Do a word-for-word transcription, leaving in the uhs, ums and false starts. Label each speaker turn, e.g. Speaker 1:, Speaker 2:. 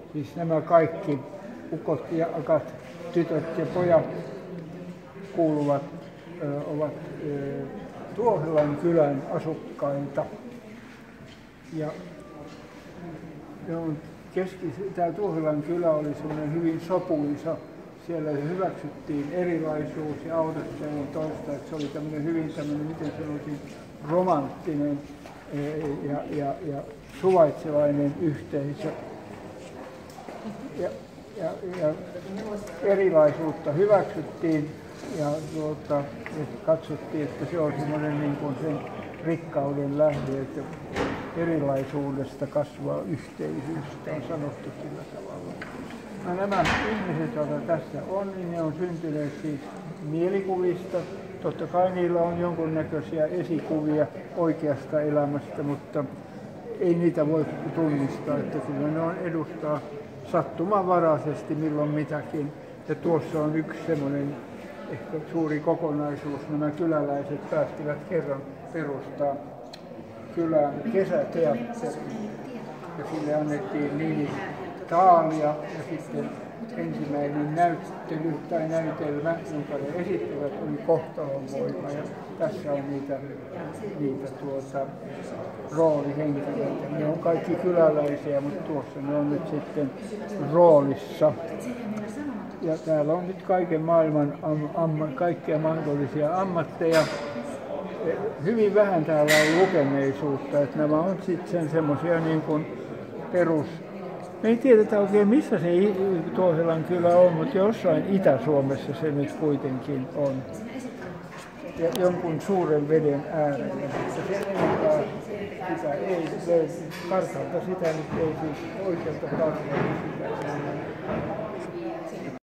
Speaker 1: Siis nämä kaikki ukot ja akat, tytöt ja pojat kuuluvat, ö, ovat ö, Tuohilan kylän asukkaita. Ja keski, tämä Tuohilan kylä oli semmoinen hyvin sopuisa. Siellä hyväksyttiin erilaisuus ja autettiin toista, että se oli tämmöinen hyvin tämmöinen, miten sanoisin, romanttinen ja, ja, ja suvaitsevainen yhteisö. Ja, ja, ja erilaisuutta hyväksyttiin ja, tuota, ja katsottiin, että se on semmoinen niin kuin sen rikkauden lähde, että erilaisuudesta kasvaa yhteisyys, sitä on sanottu sillä tavalla. No, nämä ihmiset, joita tässä on, niin ne on syntyneet siis mielikuvista. Totta kai niillä on jonkunnäköisiä esikuvia oikeasta elämästä, mutta ei niitä voi tunnistaa, että kyllä ne on edustaa sattumanvaraisesti milloin mitäkin. Ja tuossa on yksi semmoinen ehkä suuri kokonaisuus. Nämä kyläläiset päästivät kerran perustaa kylän kesäteatterin ja sille annettiin nimi Taalia ja sitten ensimmäinen näyttely tai näytelmä, jonka ne esittivät, oli Kohtalonvoima ja tässä on niitä, niitä tuota, roolihenkilöitä. Ne on kaikki kyläläisiä, mutta tuossa ne on nyt sitten roolissa. Ja täällä on nyt kaiken maailman am, am, kaikkia mahdollisia ammatteja. Hyvin vähän täällä on lukeneisuutta, että nämä on sitten semmoisia niin kuin perus. Me ei tiedetä oikein missä se Tuohilan kylä on, mutta jossain Itä-Suomessa se nyt kuitenkin on. Ja jonkun suuren veden äärellä. Sen enempää sitä ei löydy. Kartalta sitä nyt ei siis oikealta kartalta sitä.